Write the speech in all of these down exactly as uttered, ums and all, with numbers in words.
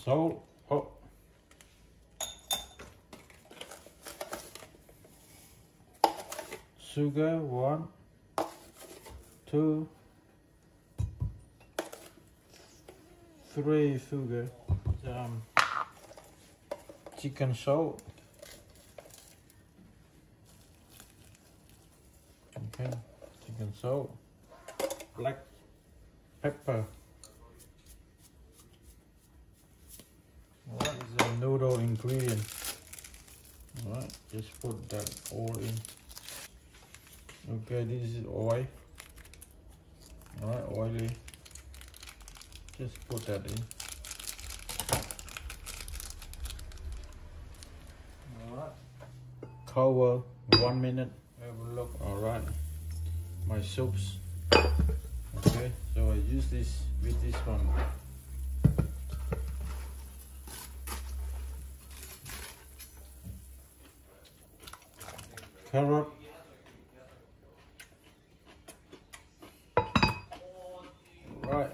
salt. Oh. Sugar, one, two, three sugar. Um, chicken salt. Okay, chicken salt. Black pepper. Alright, this is a noodle ingredient. Alright, just put that all in. Okay, this is oil. Alright, oily. Just put that in. Alright. Cover one minute. Have a look. Alright. My soups. Okay, so I use this with this one. Carrot. Right.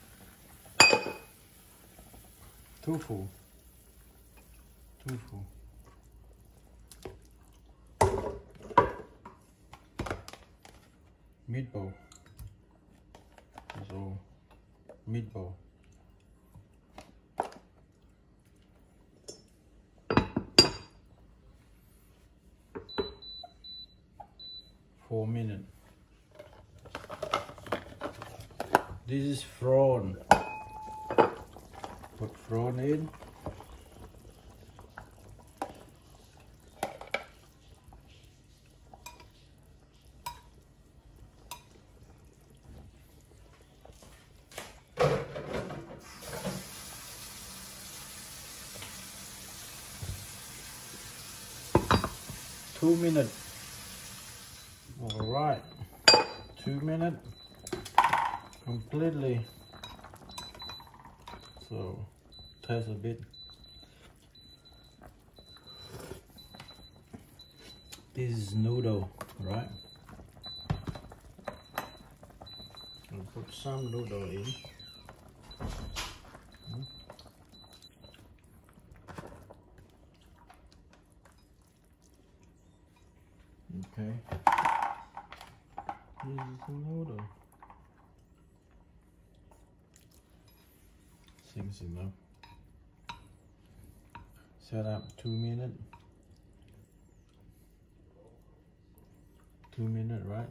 Tofu. Tofu. Meatball. So, meatball. Four minutes. This is prawn. Put prawn in. Two minutes. All right, two minutes. Completely. So taste a bit. This is noodle, right? I'll put some noodle in. Okay. This is the noodle. Seems enough. Set up two minutes. Two minutes, right?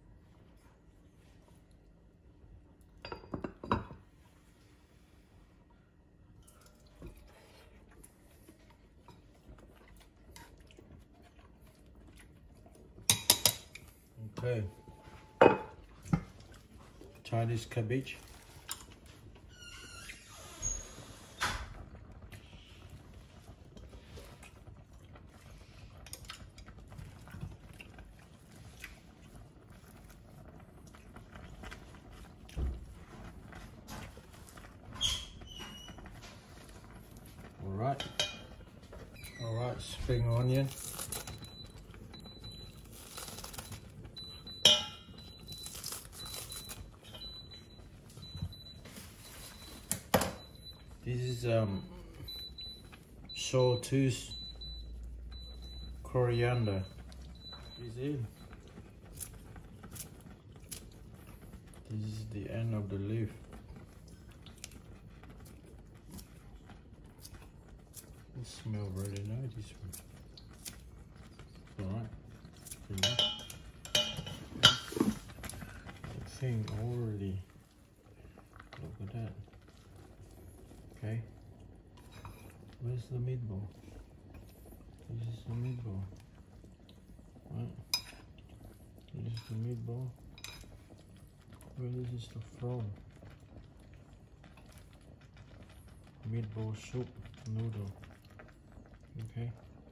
Okay. Chinese cabbage. All right. All right, spring onion. This is um, sawtooth coriander. Is in. This is the end of the leaf. It smells really nice. This one. All right. The thing already. Look at that. Okay, where's the meatball? This is the meatball, right? This is the meatball. Where this is the from? Meatball soup noodle. Okay.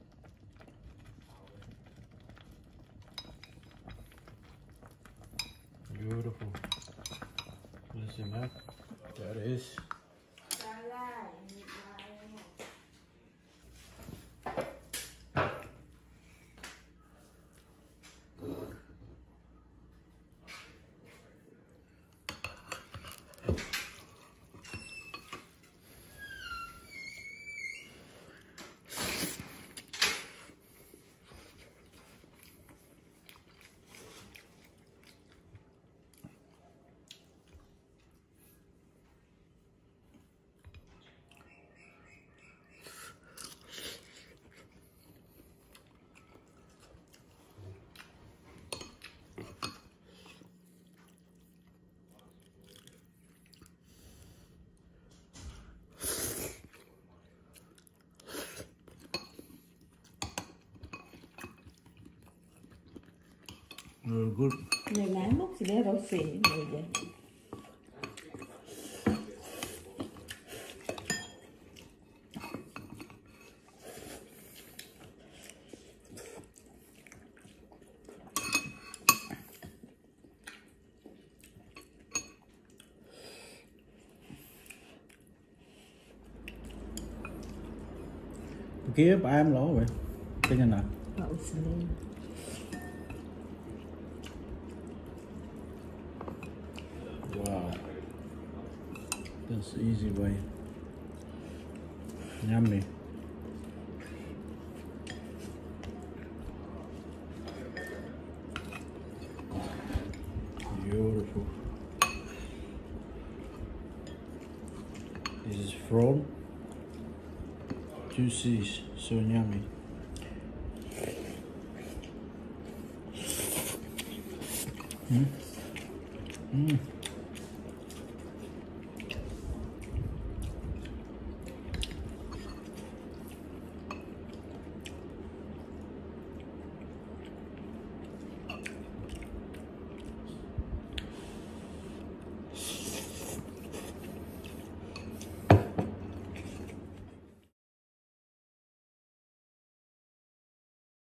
Beautiful. That's enough. That is. Very good. Ngày nãy múc thì để rau xì rồi vậy. Kia bà em lỗ vậy. Cái này nè. Rau xì. Wow. That's the easy way. Yummy. Beautiful. This is prawn. Juicy, so yummy. Mm. Mm.